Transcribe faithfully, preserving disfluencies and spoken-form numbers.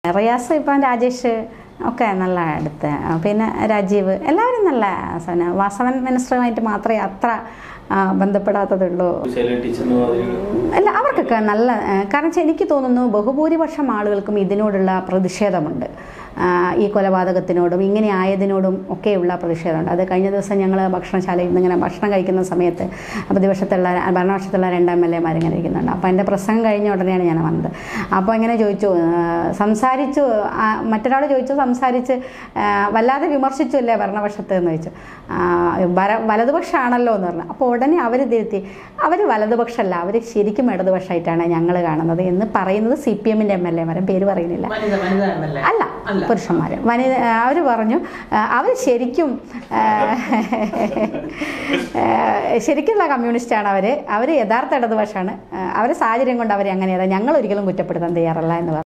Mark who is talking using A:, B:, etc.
A: റിയാസ് ഇപ്പം രാജേഷ് ഒക്കെ നല്ല അടുത്ത്, പിന്നെ രാജീവ് എല്ലാവരും നല്ല വാസവൻ മിനിസ്റ്ററുമായിട്ട് മാത്രമേ അത്ര ബന്ധപ്പെടാത്തതുള്ളൂ. അല്ല അവർക്കൊക്കെ നല്ല, കാരണം വെച്ചാൽ എനിക്ക് തോന്നുന്നു ബഹുഭൂരിപക്ഷം ആളുകൾക്കും ഇതിനോടുള്ള പ്രതിഷേധമുണ്ട്. ഈ കൊലപാതകത്തിനോടും ഇങ്ങനെ ആയതിനോടും ഒക്കെയുള്ള പ്രതിഷേധമുണ്ട്. അത് കഴിഞ്ഞ ദിവസം ഞങ്ങൾ ഭക്ഷണശാലയിൽ നിന്ന് ഇങ്ങനെ ഭക്ഷണം കഴിക്കുന്ന സമയത്ത് പ്രതിപക്ഷത്തുള്ള ഭരണപക്ഷത്തുള്ള രണ്ട് എം എൽ എമാർ ഇങ്ങനെ ഇരിക്കുന്നുണ്ട്. അപ്പോൾ എൻ്റെ പ്രസംഗം കഴിഞ്ഞ ഉടനെയാണ് ഞാൻ വന്നത്. അപ്പോൾ ഇങ്ങനെ ചോദിച്ചു, സംസാരിച്ചു, മറ്റൊരാൾ ചോദിച്ചു സംസാരിച്ച് വല്ലാതെ വിമർശിച്ചു അല്ലേ ഭരണപക്ഷത്ത് എന്ന് ചോദിച്ചു. വലതുപക്ഷമാണല്ലോ എന്ന് പറഞ്ഞു. അപ്പോൾ ഉടനെ അവർ തിരുത്തി, അവർ വലതുപക്ഷമല്ല, അവർ ശരിക്കും ഇടതുപക്ഷമായിട്ടാണ് ഞങ്ങൾ കാണുന്നത് എന്ന് പറയുന്നത് സി പി എമ്മിൻ്റെ എം എൽ എമാരും, പേര് പറയുന്നില്ല, അല്ല പുരുഷന്മാർ, വനിത. അവർ പറഞ്ഞു അവർ ശരിക്കും ശരിക്കുള്ള കമ്മ്യൂണിസ്റ്റാണ് അവർ, അവർ യഥാർത്ഥ ഇടതുപക്ഷമാണ്, അവരെ സാഹചര്യം കൊണ്ട് അവരെ അങ്ങനെ ഞങ്ങൾ ഒരിക്കലും കുറ്റപ്പെടുത്താൻ തയ്യാറല്ല എന്ന് പറഞ്ഞു.